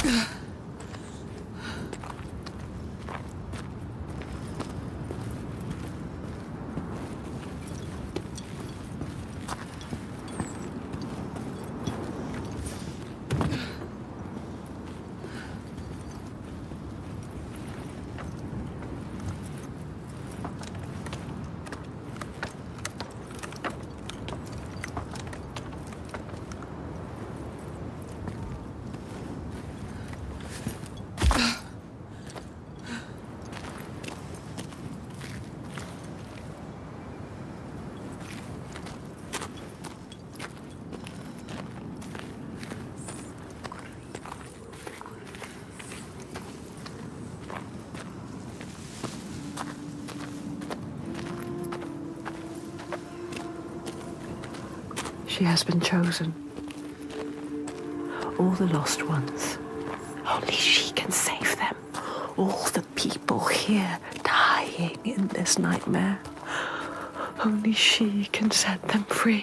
She has been chosen. All the lost ones. Only she can save them. All the people here dying in this nightmare. Only she can set them free.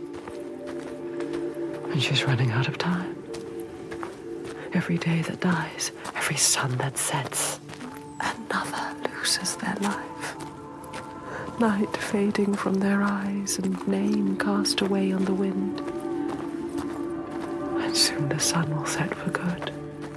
And she's running out of time. Every day that dies, every sun that sets, another loses their life. Light fading from their eyes and name cast away on the wind. And soon the sun will set for good.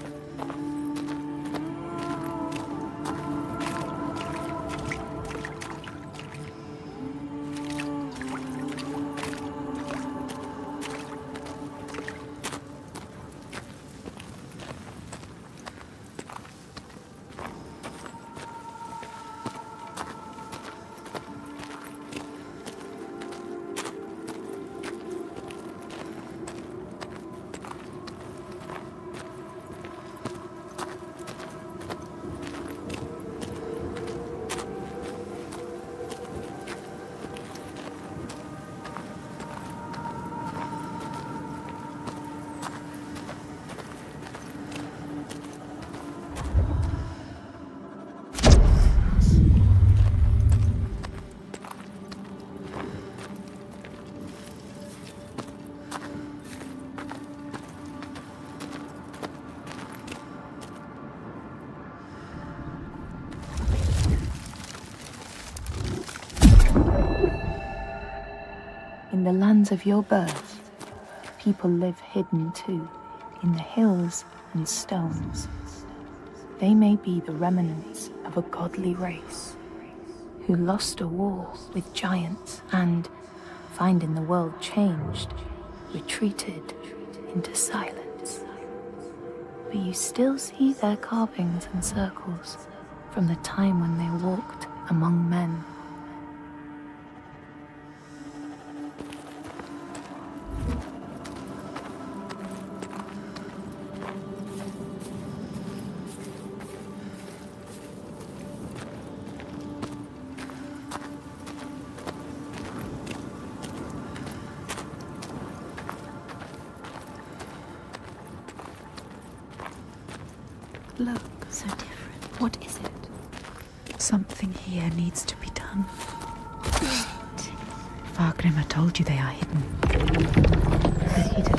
In the lands of your birth, people live hidden too, in the hills and stones. They may be the remnants of a godly race, who lost a war with giants and, finding the world changed, retreated into silence. But you still see their carvings and circles from the time when they walked among men. Look, so different. What is it? Something here needs to be done. Fargrimr told you they are hidden. The hidden.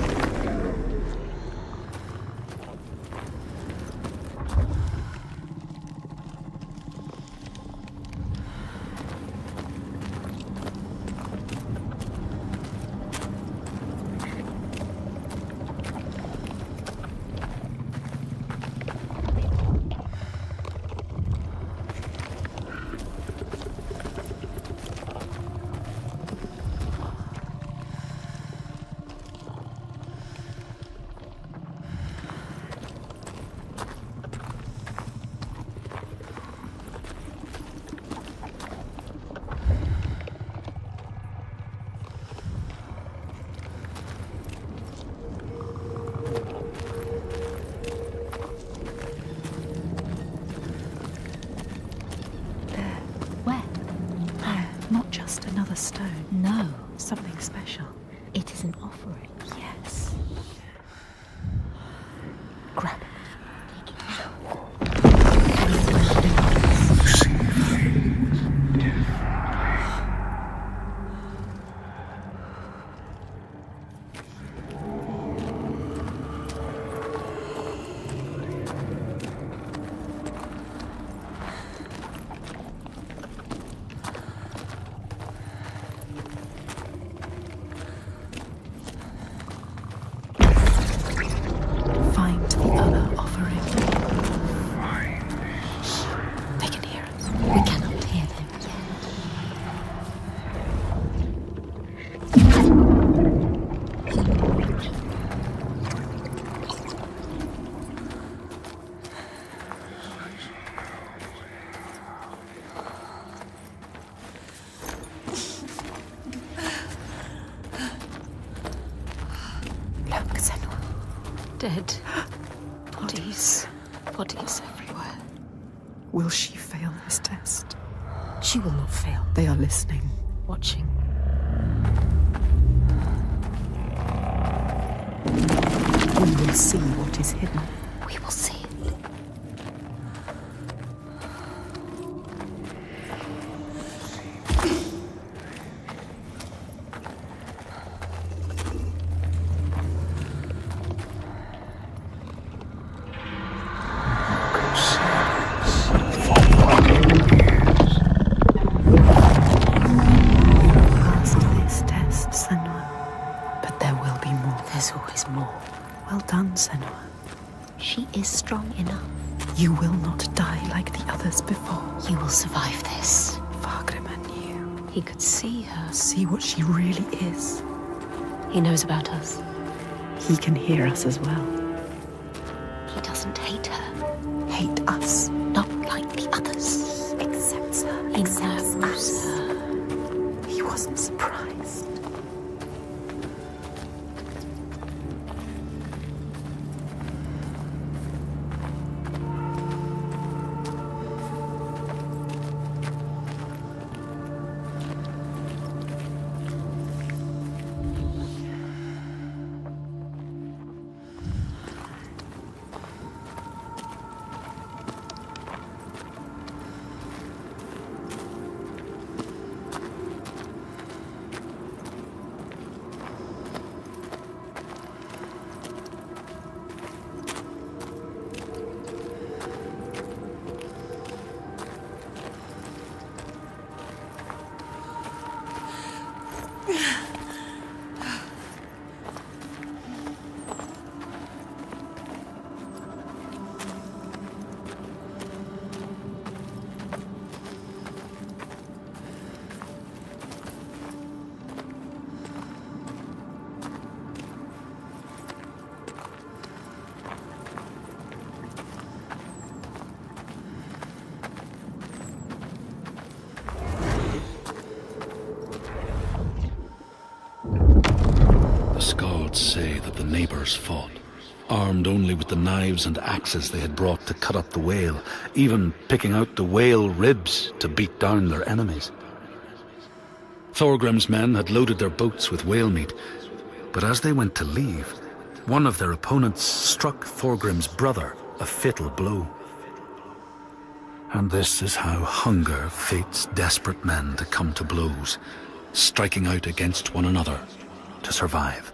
Another stone. No. Something special. It is an offering. Yes. Grab it. Find the other offering. They can hear us. We cannot hear them yet. Look, Senua. Dead. Bodies everywhere. Will she fail this test? She will not fail. They are listening. Watching. We will see what is hidden. We will see it. Passed this test, Senua. But there will be more. There's always more. Well done, Senua. She is strong enough. You will not die like the others before. You will survive this. Fargrimr knew. He could see her. See what she really is. He knows about us. He can hear us as well. He doesn't hate her. Hate us. Not like the others. Accepts her. He Accepts knows us. her. He wasn't surprised. Say that the neighbors fought, armed only with the knives and axes they had brought to cut up the whale, even picking out the whale ribs to beat down their enemies. Thorgrim's men had loaded their boats with whale meat, but as they went to leave, one of their opponents struck Thorgrim's brother a fatal blow. And this is how hunger fates desperate men to come to blows, striking out against one another to survive.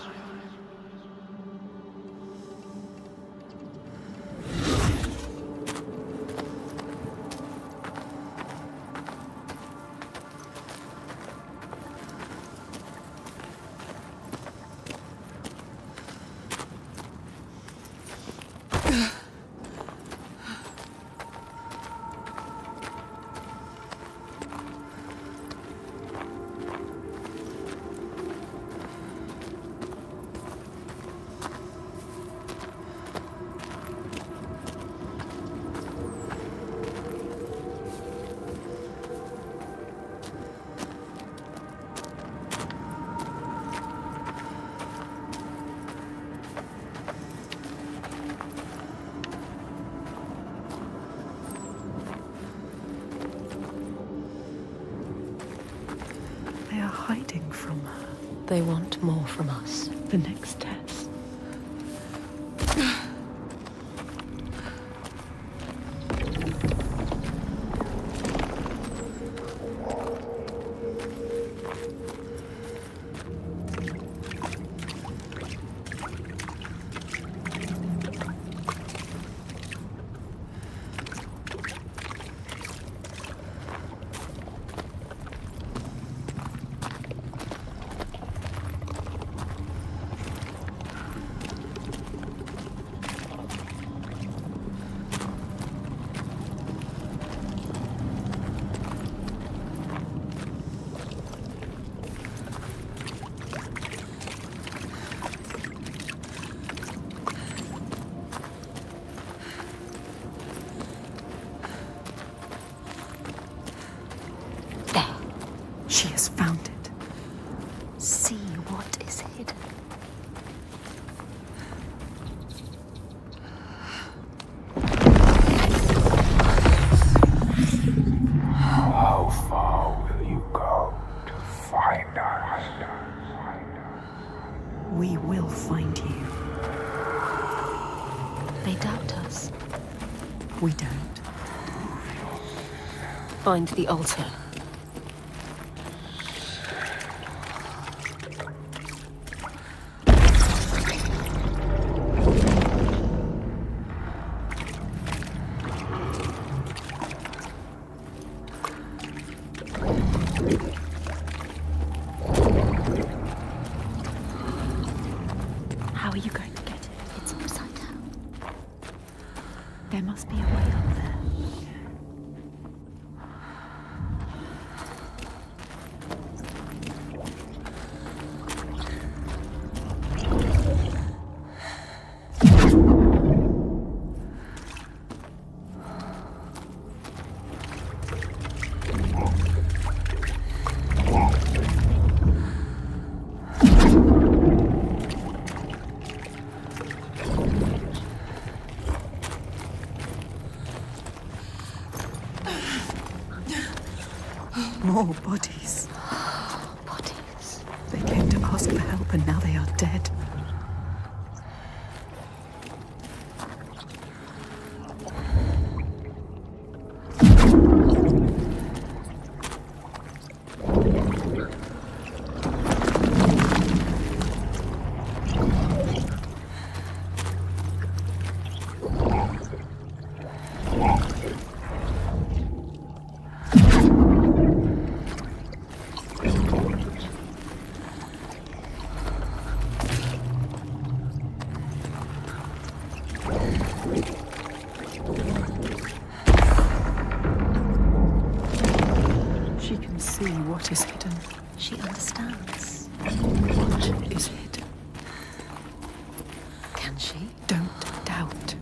They are hiding from her. They want more from us. The next test. They doubt us. We don't. Find the altar. How are you going to get it? It's upside down. There must be a way up there. More bodies. Bodies. They came to ask for help and now they are dead. She can see what is hidden. She understands. What is hidden? Can she? Don't doubt.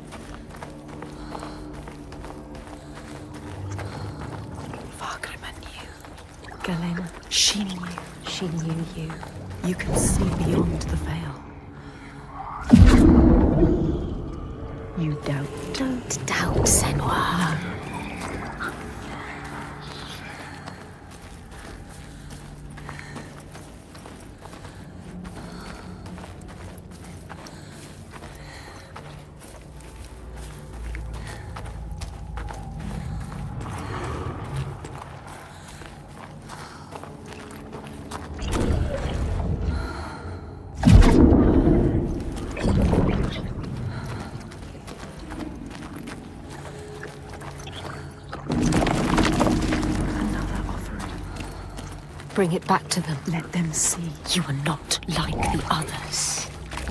Fargrimma knew. Galena, she knew. She knew you. You can see beyond the veil. You doubt. Don't doubt, Senua. Another offering. Bring it back to them. Let them see. You are not like the others.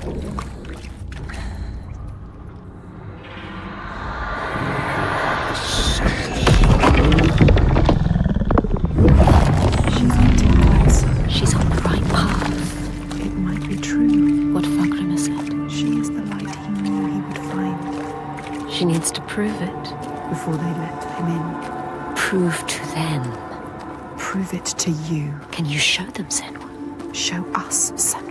She's on the right path. It might be true. What Fargrimma said. She is the light he knew he would find She needs to prove it. before they let him in. Prove to them. Prove it to you. Can you show them, Senua? Show us, Senua.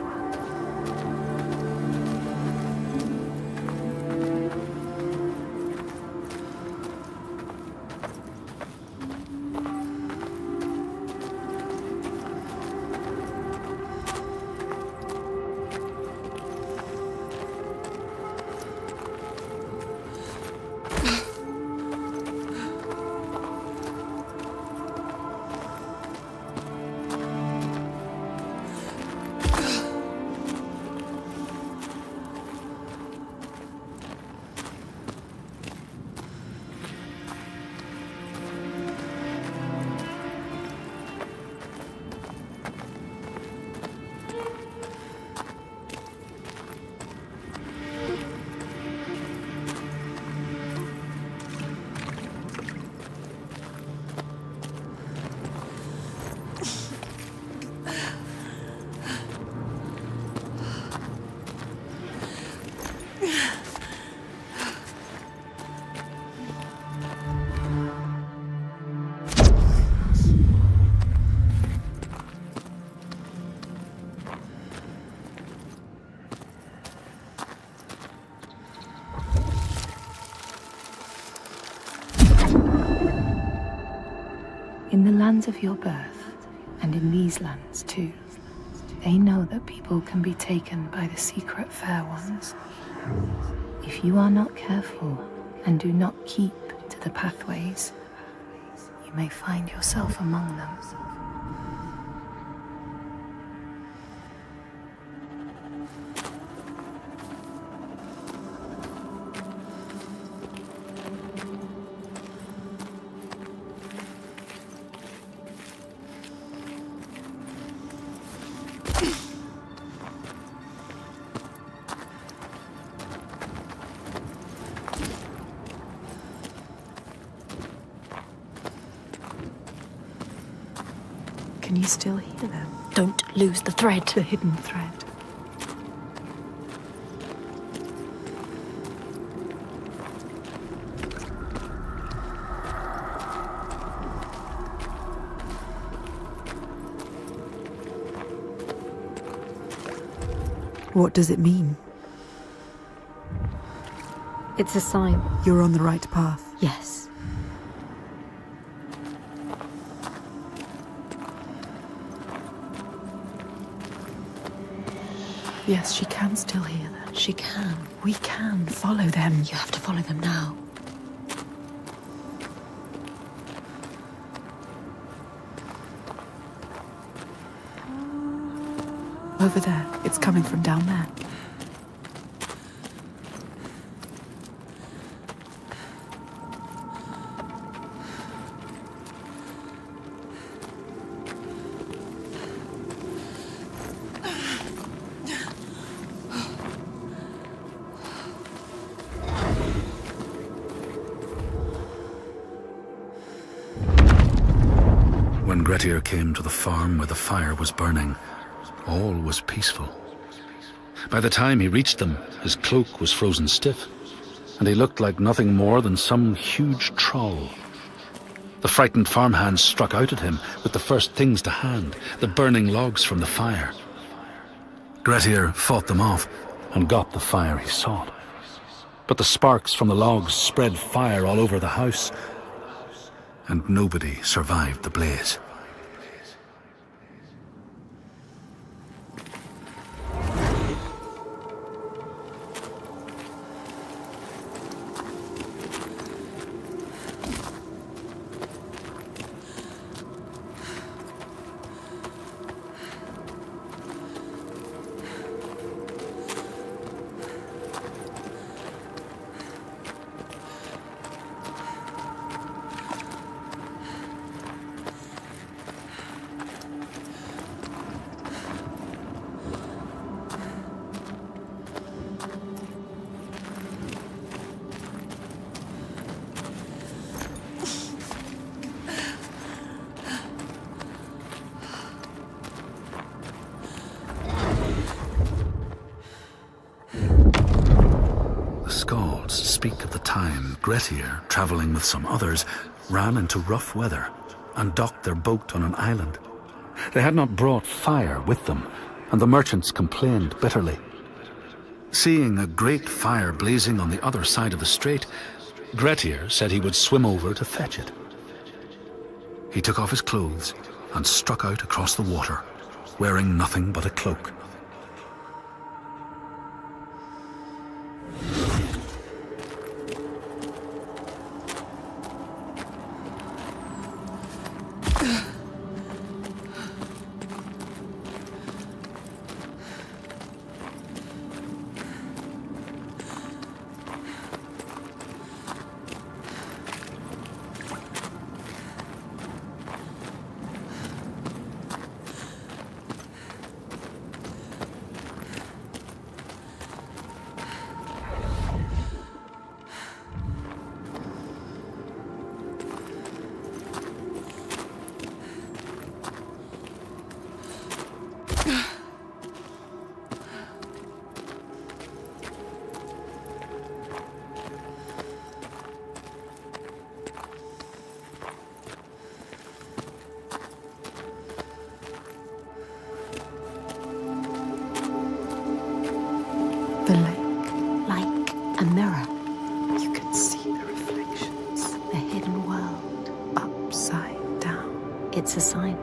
In the lands of your birth, and in these lands too, they know that people can be taken by the secret fair ones. If you are not careful and do not keep to the pathways, you may find yourself among them. Can you still hear them? Don't lose the thread. The hidden thread. What does it mean? It's a sign. You're on the right path. Yes. Yes, she can still hear them. She can. We can follow them. You have to follow them now. Over there. It's coming from down there. When Grettir came to the farm where the fire was burning, all was peaceful. By the time he reached them, his cloak was frozen stiff, and he looked like nothing more than some huge troll. The frightened farmhands struck out at him with the first things to hand, the burning logs from the fire. Grettir fought them off and got the fire he sought. But the sparks from the logs spread fire all over the house, and nobody survived the blaze. Skalds speak of the time Grettir, travelling with some others, ran into rough weather and docked their boat on an island. They had not brought fire with them, and the merchants complained bitterly. Seeing a great fire blazing on the other side of the strait, Grettir said he would swim over to fetch it. He took off his clothes and struck out across the water, wearing nothing but a cloak. The lake. Like a mirror. You can see the reflections. The hidden world. Upside down. It's a sign.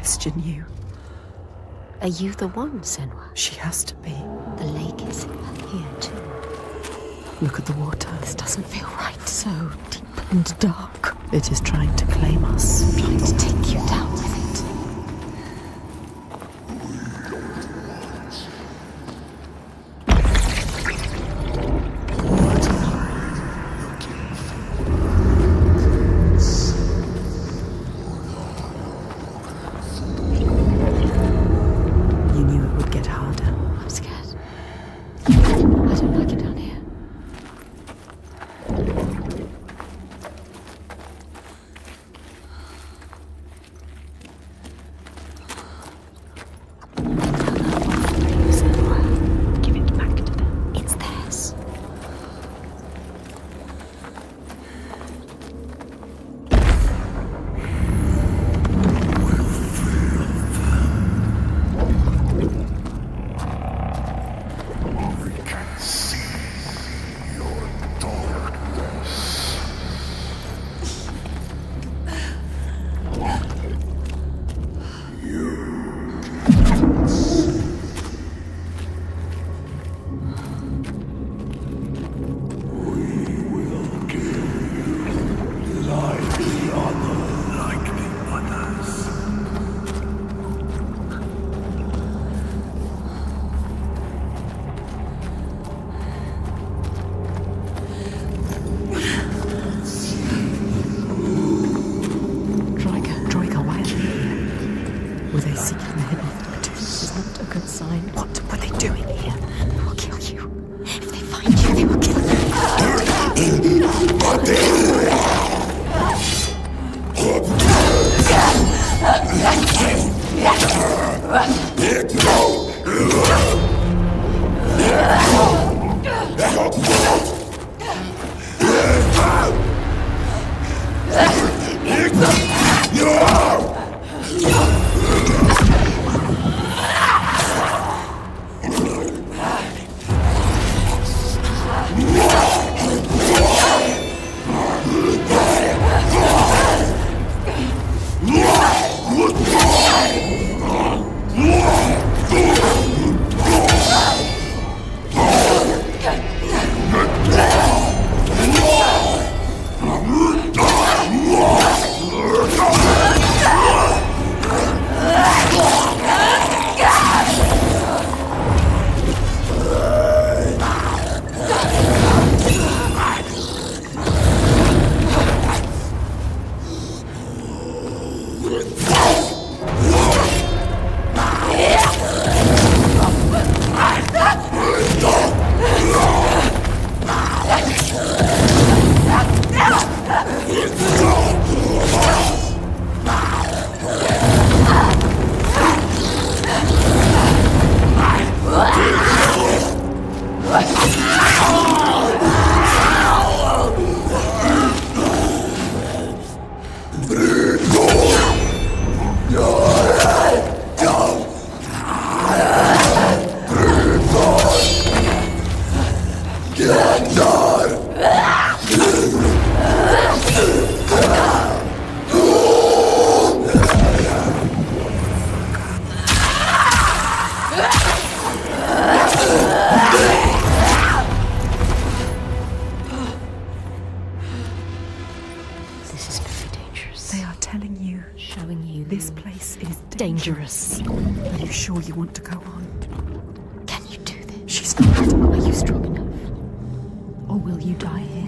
question you. Are you the one, Senua? She has to be. The lake is here too. Look at the water. This doesn't feel right. So deep and dark. It is trying to claim us. Trying to take you down with it. You knew it would get harder. I'm scared. I don't like it down here. Give it back to them. It's theirs. Droiga, why are they here? Were they seeking the hidden factors? Is not a good sign. What were they doing here? They will kill you. If they find you, they will kill you. This is very dangerous. They are telling you Showing you this place is dangerous. Are you sure you want to go on? Can you do this? She's not. Are you strong enough? Or will you die here?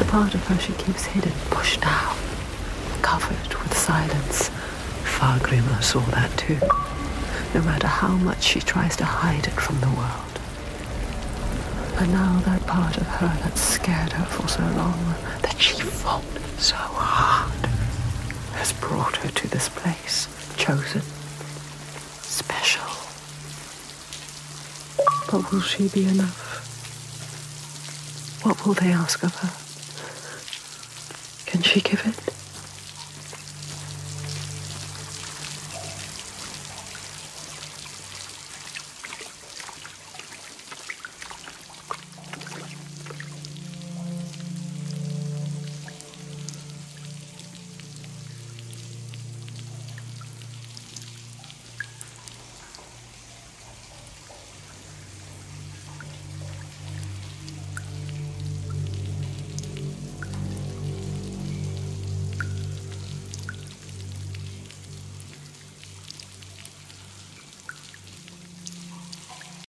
part of her she keeps hidden, pushed down, covered with silence. Fargrimr saw that too, no matter how much she tries to hide it from the world. And now that part of her that scared her for so long, that she fought so hard, has brought her to this place, chosen, special. But will she be enough? What will they ask of her? Can she give it?